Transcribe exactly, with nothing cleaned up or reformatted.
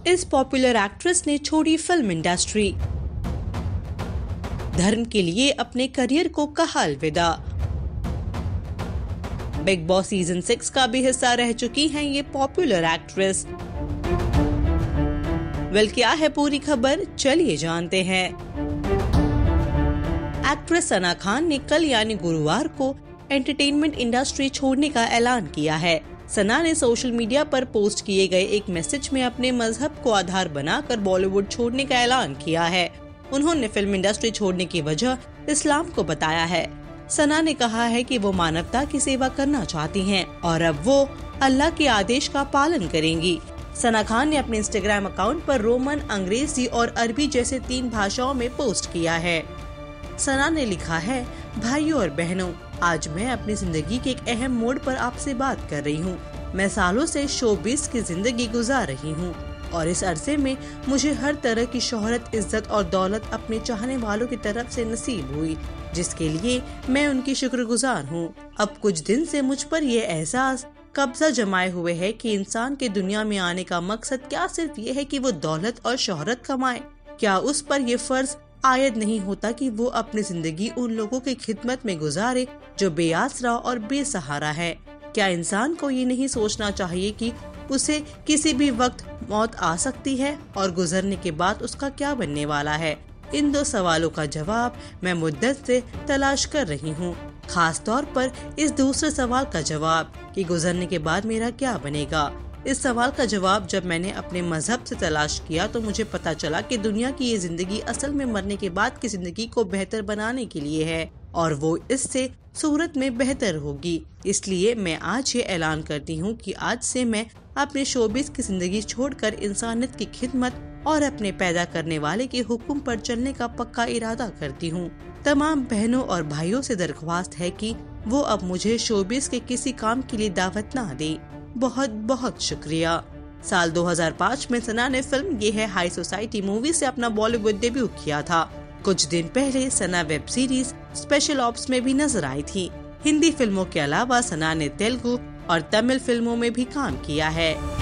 इस popular actress ने छोड़ी फिल्म इंडस्ट्री, धर्म के लिए अपने करियर को कहा अलविदा। बिग बॉस सीजन सिक्स का भी हिस्सा रह चुकी हैं ये पॉपुलर एक्ट्रेस। वेल, क्या है पूरी खबर, चलिए जानते हैं। एक्ट्रेस सना खान ने कल यानी गुरुवार को एंटरटेनमेंट इंडस्ट्री छोड़ने का ऐलान किया है। सना ने सोशल मीडिया पर पोस्ट किए गए एक मैसेज में अपने मजहब को आधार बनाकर बॉलीवुड छोड़ने का ऐलान किया है। उन्होंने फिल्म इंडस्ट्री छोड़ने की वजह इस्लाम को बताया है। सना ने कहा है कि वो मानवता की सेवा करना चाहती हैं और अब वो अल्लाह के आदेश का पालन करेंगी। सना खान ने अपने इंस्टाग्राम अकाउंट पर रोमन, अंग्रेजी और अरबी जैसे तीन भाषाओं में पोस्ट किया है। सना ने लिखा है, भाइयों और बहनों, आज मैं अपनी जिंदगी के एक अहम मोड़ पर आपसे बात कर रही हूँ। मैं सालों से शोबिस की जिंदगी गुजार रही हूँ और इस अरसे में मुझे हर तरह की शोहरत, इज्जत और दौलत अपने चाहने वालों की तरफ से नसीब हुई, जिसके लिए मैं उनकी शुक्रगुजार हूँ। अब कुछ दिन से मुझ पर ये एहसास कब्जा जमाए हुए है कि इंसान के दुनिया में आने का मकसद क्या सिर्फ ये है कि वो दौलत और शोहरत कमाए? क्या उस पर ये फर्ज आयद नहीं होता कि वो अपनी जिंदगी उन लोगों की खिदमत में गुजारे जो बेआसरा और बेसहारा है? क्या इंसान को ये नहीं सोचना चाहिए कि उसे किसी भी वक्त मौत आ सकती है और गुजरने के बाद उसका क्या बनने वाला है? इन दो सवालों का जवाब मैं मुद्दत से तलाश कर रही हूँ, खास तौर पर इस दूसरे सवाल का जवाब कि गुजरने के बाद मेरा क्या बनेगा। इस सवाल का जवाब जब मैंने अपने मजहब से तलाश किया तो मुझे पता चला कि दुनिया की ये जिंदगी असल में मरने के बाद की जिंदगी को बेहतर बनाने के लिए है और वो इससे सूरत में बेहतर होगी। इसलिए मैं आज ये ऐलान करती हूँ कि आज से मैं अपने शोबिस की जिंदगी छोड़कर इंसानियत की खिदमत और अपने पैदा करने वाले के हुक्म पर चलने का पक्का इरादा करती हूँ। तमाम बहनों और भाइयों से दरख्वास्त है कि वो अब मुझे शोबिस के किसी काम के लिए दावत ना दे। बहुत बहुत शुक्रिया। साल दो हज़ार पाँच में सना ने फिल्म ये है हाई सोसाइटी मूवी से अपना बॉलीवुड डेब्यू किया था। कुछ दिन पहले Sana web series special ops में भी नजर आई थी। हिंदी फिल्मों के अलावा सना ने तेलुगु और तमिल फिल्मों में भी काम किया है।